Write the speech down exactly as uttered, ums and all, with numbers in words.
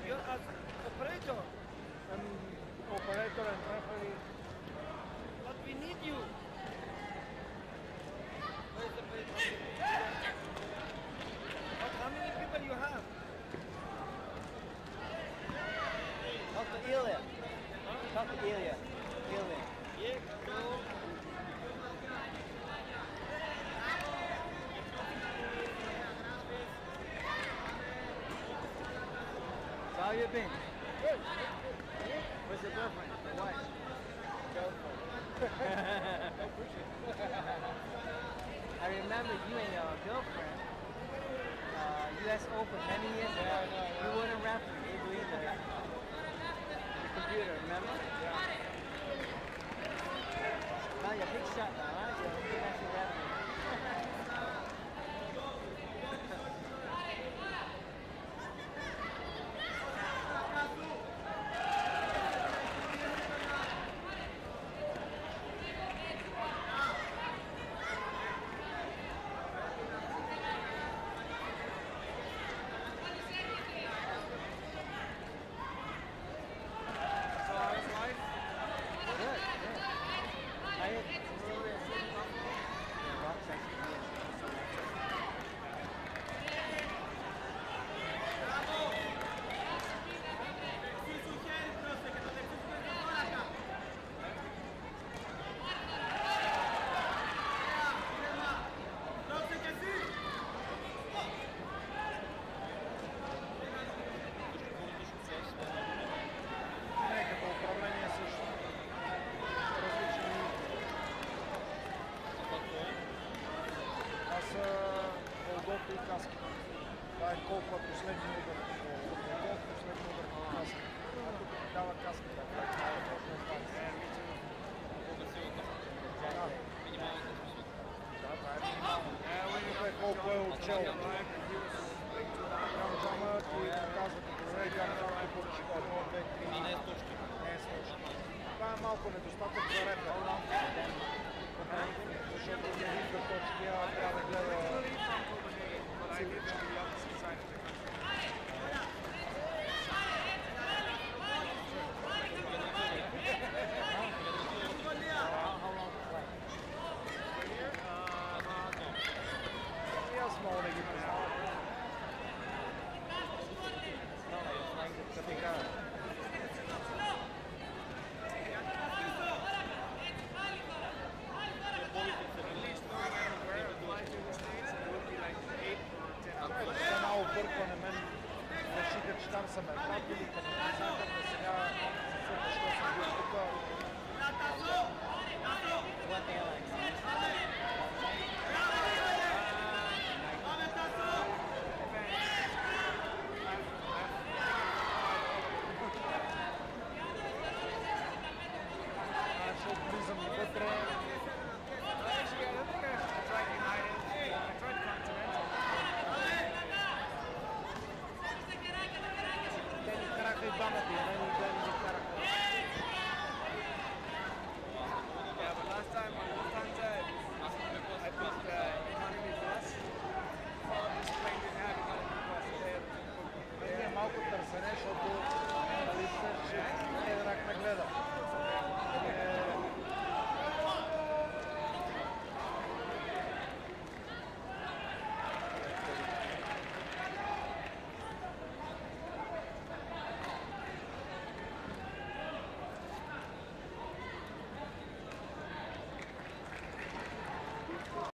You're as operator. I'm operator and referee. But we need you. Where's the operator? But how many people you have? Talk to Ilya. Huh? Talk to Ilya. Ilya. Yeah, go. So how you been? Good. Where's your girlfriend? Your wife? Girlfriend. I remember you and your girlfriend, uh, U S Open many years ago. Yeah, I know, yeah. You were a referee. You doing the, the computer, remember? Yeah. Now you're a big shot now, huh? You're an international referee. Некакво управление също. Различни това са голгофи и каски. Това е колко е последния удар по голгоф, последния удар по каска. А тук дава каската. Това е точно това. Да, това е минимално. Това е колко е отчел. Джама ти казва, добре, Джама ти поръчи едно, две, три. Не е с точки. Не е с точки. Това е малко недостатък за рефер. Защото не вижда точки, а трябва да гледа цифрички. И аз мога да ги познавам. Така. Това е малко бъркване мен. Решиха, че там са ме вратили,